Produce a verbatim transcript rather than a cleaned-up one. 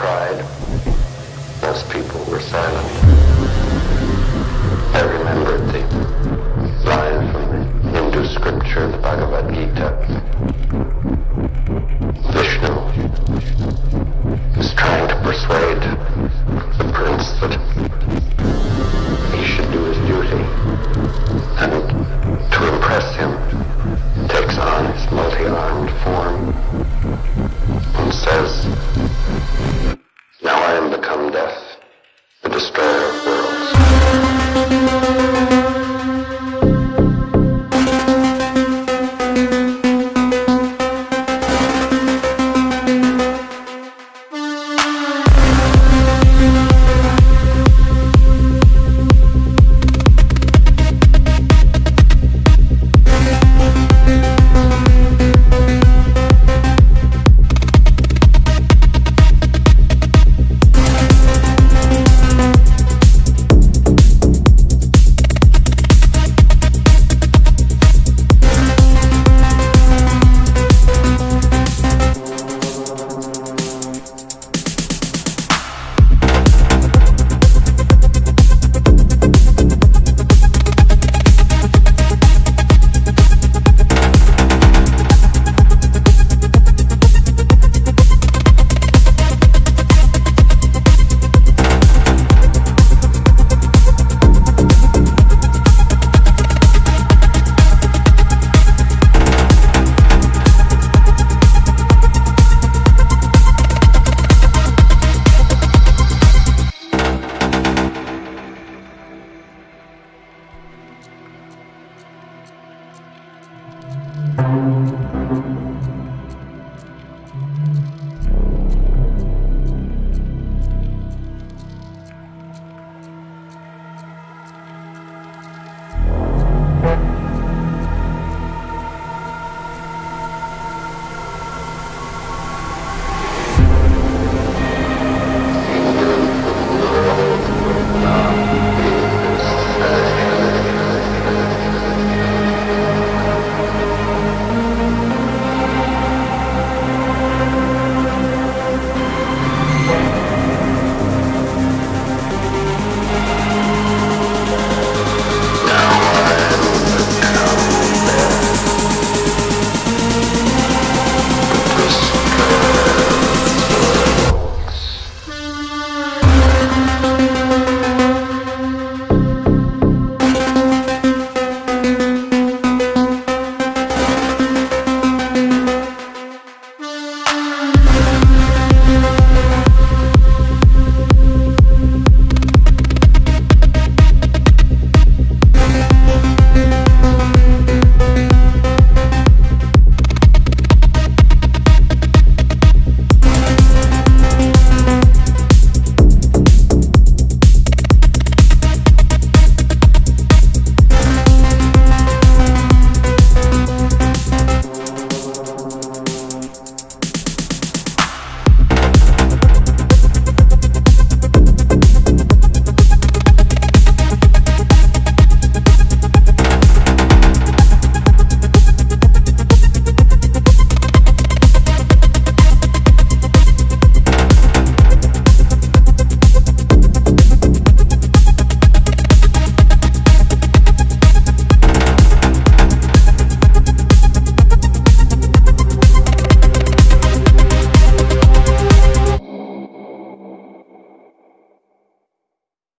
cried. Most people were silent. I remembered the line from the Hindu scripture, the Bhagavad Gita. Vishnu is trying to persuade the prince that he should do his duty, and to impress him takes on his multi-armed form and says, "Now I am become death, the destroyer